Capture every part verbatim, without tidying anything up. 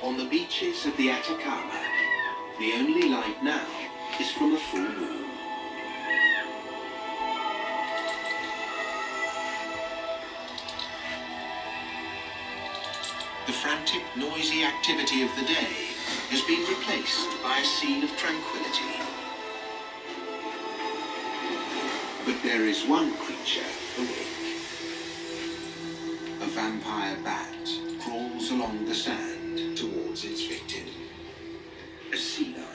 on the beaches of the Atacama. The only light now is from a full moon. The frantic, noisy activity of the day has been replaced by a scene of tranquility. But there is one creature awake. A vampire bat crawls along the sand towards its victim. A sea lion.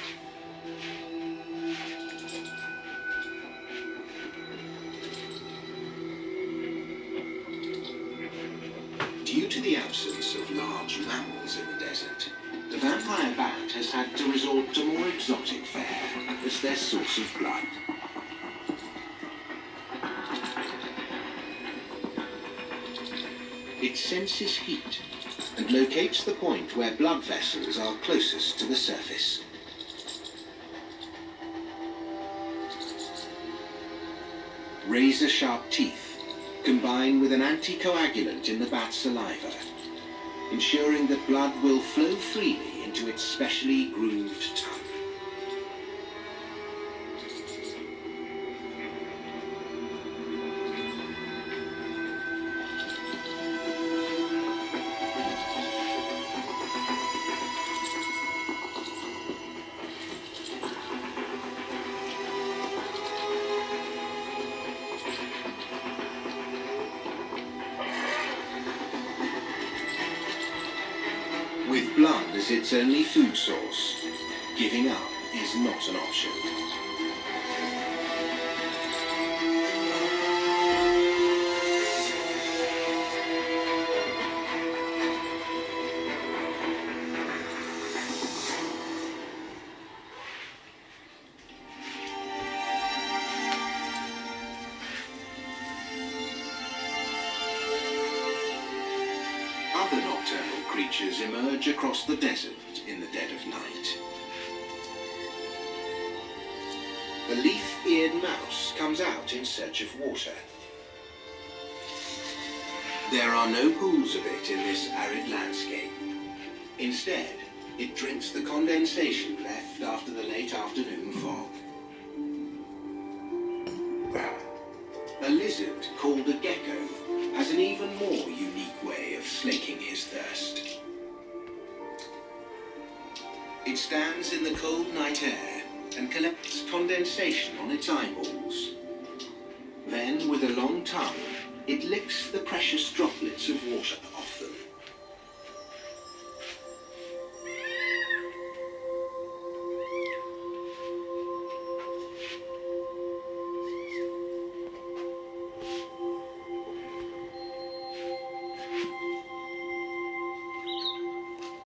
Due to the absence of large mammals in the desert, the vampire bat has had to resort to more exotic fare as their source of blood. It senses heat and locates the point where blood vessels are closest to the surface. Razor-sharp teeth combine with an anticoagulant in the bat's saliva, ensuring that blood will flow freely into its specially grooved tongue. With blood as its only food source, giving up is not an option. Other nocturnal creatures emerge across the desert in the dead of night. A leaf-eared mouse comes out in search of water. There are no pools of it in this arid landscape. Instead, it drinks the condensation left after the late afternoon fog. A lizard called a gecko has an even more unique way of slaking his thirst. It stands in the cold night air and collects condensation on its eyeballs. Then, with a long tongue, it licks the precious droplets of water